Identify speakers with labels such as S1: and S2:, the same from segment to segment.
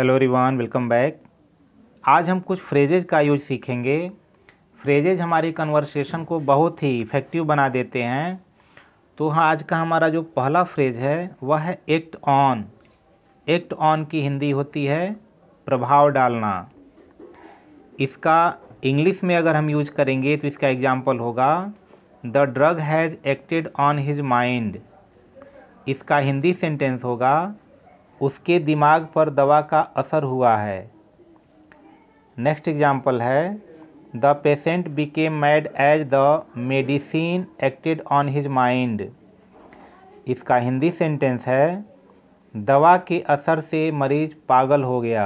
S1: Hello everyone, welcome back. आज हम कुछ फ्रेजेज का यूज सीखेंगे। फ्रेजेज हमारी कन्वर्सेशन को बहुत ही इफ़ेक्टिव बना देते हैं। तो हाँ, आज का हमारा जो पहला फ्रेज है वह है एक्ट ऑन। एक्ट ऑन की हिंदी होती है प्रभाव डालना। इसका इंग्लिश में अगर हम यूज करेंगे तो इसका एग्जाम्पल होगा the drug has acted on his mind. इसका हिंदी सेंटेंस होगा उसके दिमाग पर दवा का असर हुआ है। नेक्स्ट एग्जाम्पल है the patient became mad as the medicine acted on his mind. इसका हिंदी सेंटेंस है दवा के असर से मरीज पागल हो गया।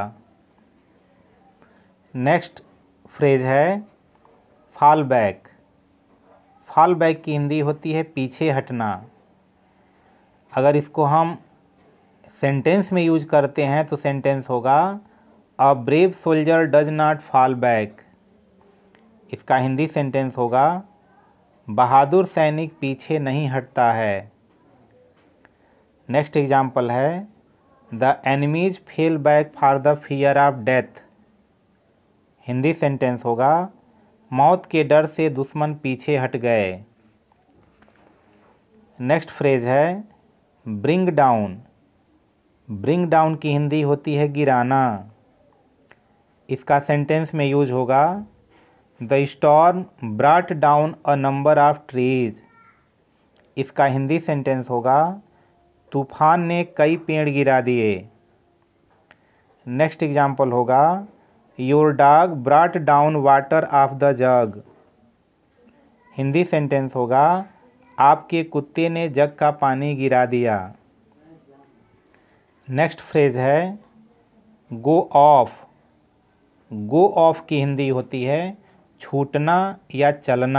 S1: नेक्स्ट फ्रेज है फॉल बैक। फॉल बैक की हिंदी होती है पीछे हटना। अगर इसको हम सेंटेंस में यूज करते हैं तो सेंटेंस होगा a brave soldier does not fall back. इसका हिंदी सेंटेंस होगा बहादुर सैनिक पीछे नहीं हटता है। नेक्स्ट एग्जाम्पल है the enemies fell back for the fear of death. Hindi sentence होगा मौत के डर से दुश्मन पीछे हट गए। नेक्स्ट फ्रेज है ब्रिंग डाउन। ब्रिंग डाउन की हिंदी होती है गिराना। इसका सेंटेंस में यूज होगा the storm brought down a number of trees. इसका हिंदी सेंटेंस होगा तूफान ने कई पेड़ गिरा दिए। नेक्स्ट एग्जाम्पल होगा your dog brought down water of the jug. Hindi sentence होगा आपके कुत्ते ने जग का पानी गिरा दिया। नेक्स्ट फ्रेज है गो ऑफ। गो ऑफ की हिंदी होती है छूटना या चलना।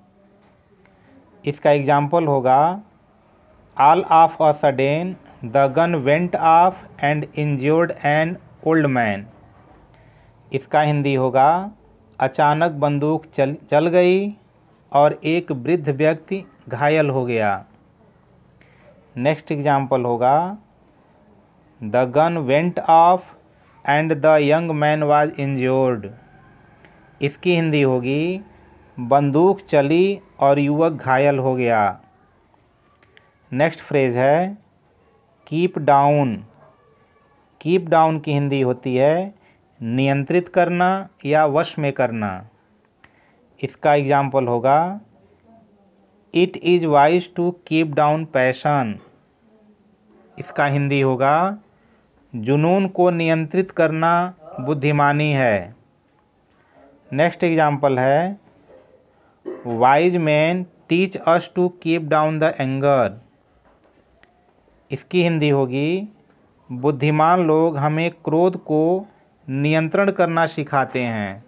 S1: इसका एग्जाम्पल होगा all of a sudden the gun went off and injured an old man. इसका हिंदी होगा अचानक बंदूक चल गई और एक वृद्ध व्यक्ति घायल हो गया। नेक्स्ट एग्जाम्पल होगा the gun went off and the young man was injured. इसकी हिंदी होगी बंदूक चली और युवक घायल हो गया। नेक्स्ट फ्रेज है कीप डाउन। कीप डाउन की हिंदी होती है नियंत्रित करना या वश में करना। इसका एग्जाम्पल होगा it is wise to keep down passion. इसका हिंदी होगा जुनून को नियंत्रित करना बुद्धिमानी है। नेक्स्ट एग्जाम्पल है wise man teach us to keep down the anger. इसकी हिंदी होगी बुद्धिमान लोग हमें क्रोध को नियंत्रण करना सिखाते हैं।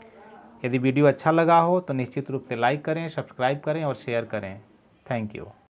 S1: यदि वीडियो अच्छा लगा हो तो निश्चित रूप से लाइक करें, सब्सक्राइब करें और शेयर करें। Thank you.